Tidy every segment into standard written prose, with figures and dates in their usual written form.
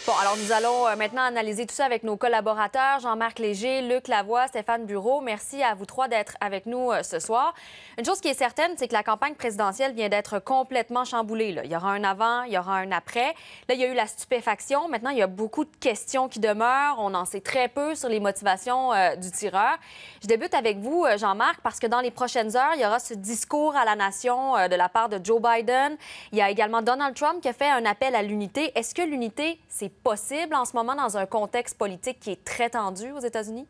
Bon, alors nous allons maintenant analyser tout ça avec nos collaborateurs, Jean-Marc Léger, Luc Lavoie, Stéphane Bureau. Merci à vous trois d'être avec nous ce soir. Une chose qui est certaine, c'est que la campagne présidentielle vient d'être complètement chamboulée, là. Il y aura un avant, il y aura un après. Là, il y a eu la stupéfaction. Maintenant, il y a beaucoup de questions qui demeurent. On en sait très peu sur les motivations du tireur. Je débute avec vous, Jean-Marc, parce que dans les prochaines heures, il y aura ce discours à la nation de la part de Joe Biden. Il y a également Donald Trump qui a fait un appel à l'unité. Est-ce que l'unité, c'est possible en ce moment dans un contexte politique qui est très tendu aux États-Unis?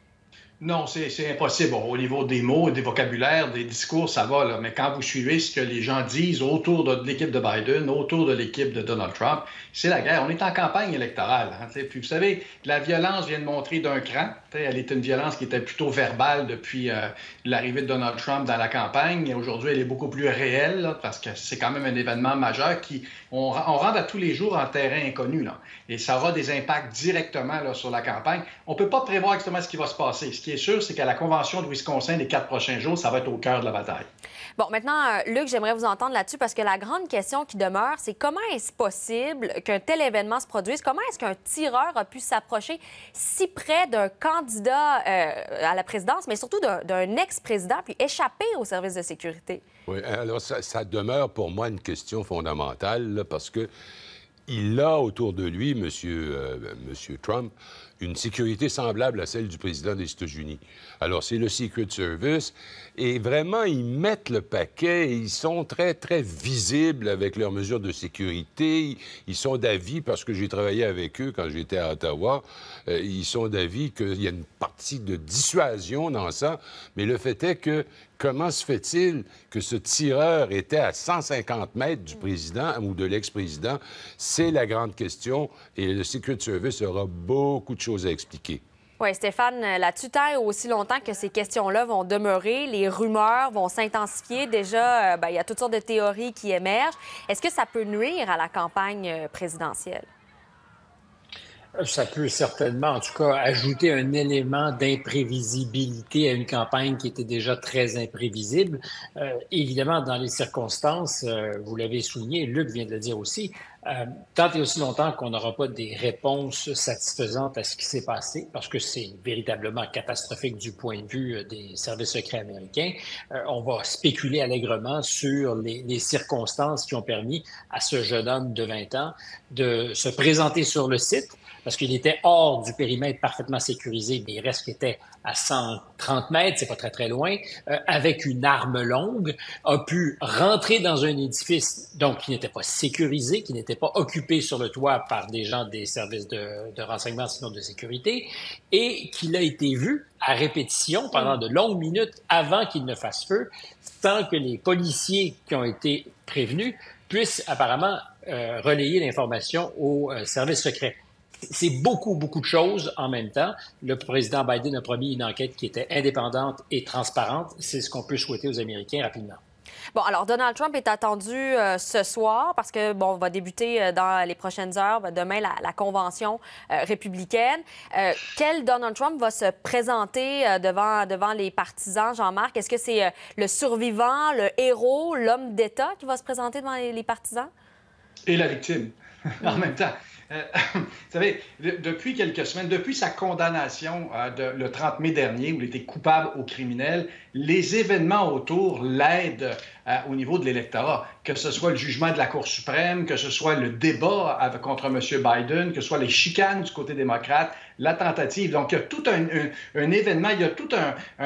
Non, c'est impossible. Bon, au niveau des mots, des vocabulaires, des discours, ça va, là. Mais quand vous suivez ce que les gens disent autour de l'équipe de Biden, autour de l'équipe de Donald Trump, c'est la guerre. On est en campagne électorale. Hein, puis vous savez, la violence vient de montrer d'un cran. Elle était une violence qui était plutôt verbale depuis l'arrivée de Donald Trump dans la campagne. Et aujourd'hui, elle est beaucoup plus réelle là, parce que c'est quand même un événement majeur qui on rentre à tous les jours en terrain inconnu. Là. Et ça aura des impacts directement là, sur la campagne. On ne peut pas prévoir exactement ce qui va se passer. Ce qui est sûr, c'est qu'à la convention de Wisconsin, les 4 prochains jours, ça va être au cœur de la bataille. Bon, maintenant, Luc, j'aimerais vous entendre là-dessus parce que la grande question qui demeure, c'est comment est-ce possible qu'un tel événement se produise? Comment est-ce qu'un tireur a pu s'approcher si près d'un candidat à la présidence, mais surtout d'un ex-président, puis échapper au service de sécurité? Oui, alors ça demeure pour moi une question fondamentale, là, parce que il a autour de lui, Monsieur Trump, une sécurité semblable à celle du président des États-Unis. Alors, c'est le Secret Service, et vraiment, ils mettent le paquet, et ils sont très, très visibles avec leurs mesures de sécurité. Ils sont d'avis, parce que j'ai travaillé avec eux quand j'étais à Ottawa, ils sont d'avis qu'il y a une partie de dissuasion dans ça, mais le fait est que comment se fait-il que ce tireur était à 150 mètres du président ou de l'ex-président? C'est la grande question et le Secret Service aura beaucoup de choses à expliquer. Oui, Stéphane, là-dessus, tant et aussi longtemps que ces questions-là vont demeurer, les rumeurs vont s'intensifier. Déjà, il y a toutes sortes de théories qui émergent. Est-ce que ça peut nuire à la campagne présidentielle? Ça peut certainement, en tout cas, ajouter un élément d'imprévisibilité à une campagne qui était déjà très imprévisible. Évidemment, dans les circonstances, vous l'avez souligné, Luc vient de le dire aussi, tant et aussi longtemps qu'on n'aura pas des réponses satisfaisantes à ce qui s'est passé, parce que c'est véritablement catastrophique du point de vue des services secrets américains, on va spéculer allègrement sur les circonstances qui ont permis à ce jeune homme de 20 ans de se présenter sur le site, parce qu'il était hors du périmètre parfaitement sécurisé, mais il reste qu'il était à 130 mètres, c'est pas très très loin, avec une arme longue, a pu rentrer dans un édifice donc qui n'était pas sécurisé, qui n'était pas occupé sur le toit par des gens des services de renseignement, sinon de sécurité, et qu'il a été vu à répétition pendant de longues minutes avant qu'il ne fasse feu, sans que les policiers qui ont été prévenus puissent apparemment relayer l'information aux services secrets. C'est beaucoup, beaucoup de choses en même temps. Le président Biden a promis une enquête qui était indépendante et transparente. C'est ce qu'on peut souhaiter aux Américains rapidement. Bon, alors Donald Trump est attendu ce soir parce que, bon, on va débuter dans les prochaines heures, demain, la convention républicaine. Quel Donald Trump va se présenter devant les partisans, Jean-Marc? Est-ce que c'est le survivant, le héros, l'homme d'État qui va se présenter devant les partisans? Et la victime, en même temps. Vous savez, depuis quelques semaines, depuis sa condamnation le 30 mai dernier, où il était coupable au criminel, les événements autour l'aident au niveau de l'électorat, que ce soit le jugement de la Cour suprême, que ce soit le débat contre M. Biden, que ce soit les chicanes du côté démocrate, la tentative. Donc, il y a tout un événement, il y a toute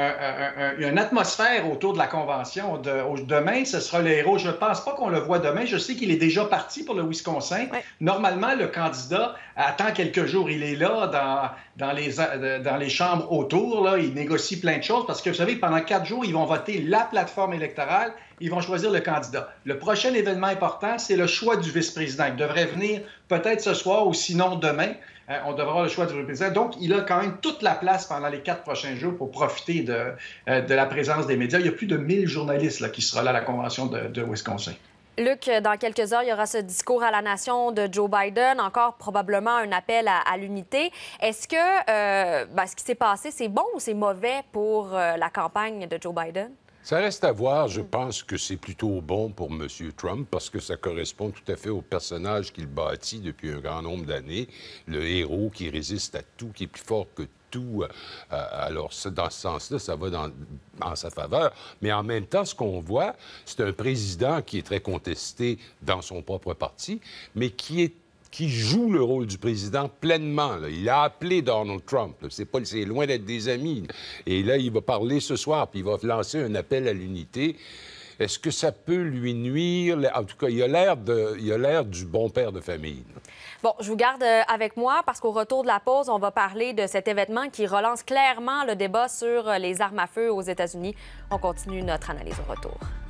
une atmosphère autour de la convention. Demain, ce sera le héros. Je ne pense pas qu'on le voit demain. Je sais qu'il est déjà parti pour le Wisconsin. Ouais. Normalement, le candidat attend quelques jours. Il est là dans les chambres autour. Là, il négocie plein de choses parce que, vous savez, pendant 4 jours, ils vont voter la plateforme électorale. Ils vont choisir le candidat. Le prochain événement important, c'est le choix du vice-président. Il devrait venir peut-être ce soir ou sinon demain. On devra avoir le choix du vice-président. Donc, il a quand même toute la place pendant les 4 prochains jours pour profiter de la présence des médias. Il y a plus de 1000 journalistes là, qui seront là à la convention de Wisconsin. Luc, dans quelques heures, il y aura ce discours à la nation de Joe Biden, encore probablement un appel à l'unité. Est-ce que ce qui s'est passé, c'est bon ou c'est mauvais pour la campagne de Joe Biden? Ça reste à voir. Je pense que c'est plutôt bon pour M. Trump parce que ça correspond tout à fait au personnage qu'il bâtit depuis un grand nombre d'années. Le héros qui résiste à tout, qui est plus fort que tout. Alors, dans ce sens-là, ça va en sa faveur. Mais en même temps, ce qu'on voit, c'est un président qui est très contesté dans son propre parti, mais qui joue le rôle du président pleinement. Là. Il a appelé Donald Trump. C'est loin d'être des amis. Et là, il va parler ce soir, puis il va lancer un appel à l'unité. Est-ce que ça peut lui nuire? En tout cas, il a l'air du bon père de famille. Bon, je vous garde avec moi parce qu'au retour de la pause, on va parler de cet événement qui relance clairement le débat sur les armes à feu aux États-Unis. On continue notre analyse au retour.